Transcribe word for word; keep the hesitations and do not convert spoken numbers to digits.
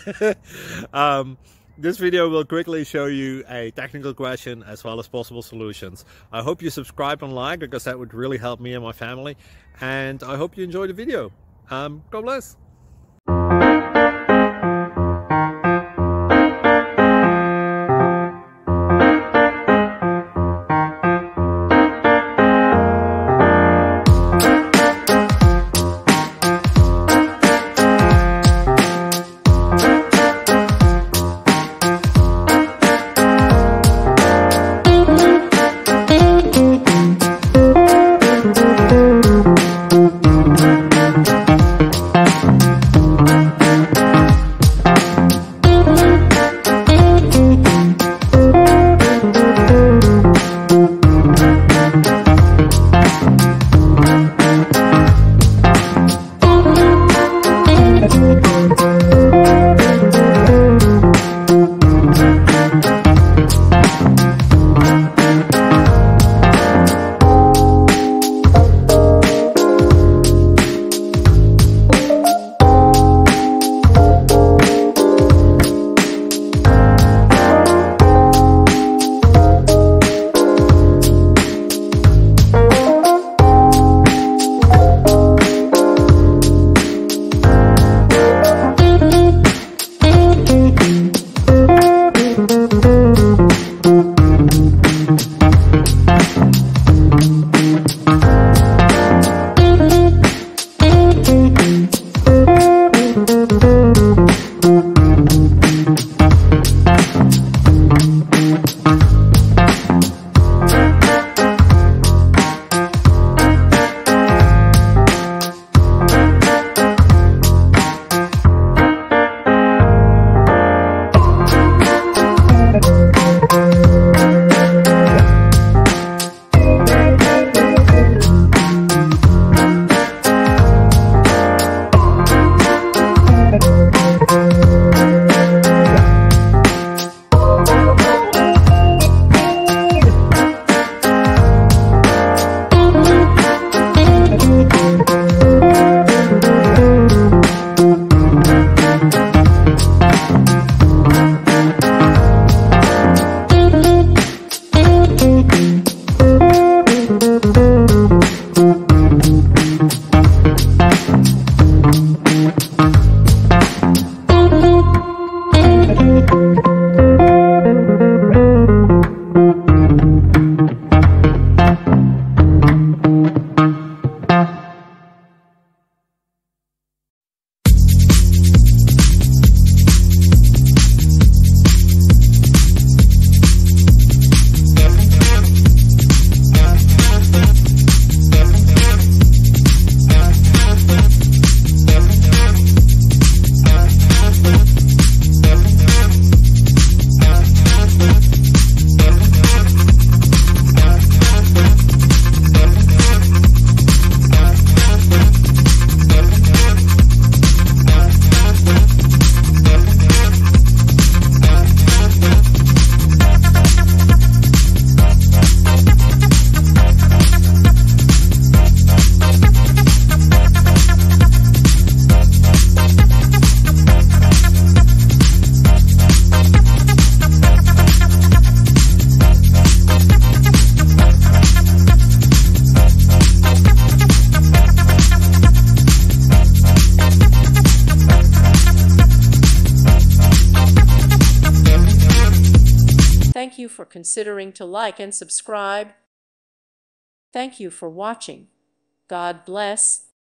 um, this video will quickly show you a technical question as well as possible solutions. I hope you subscribe and like, because that would really help me and my family. And I hope you enjoy the video. Um, God bless. Thank you for considering to like and subscribe. Thank you for watching. God bless.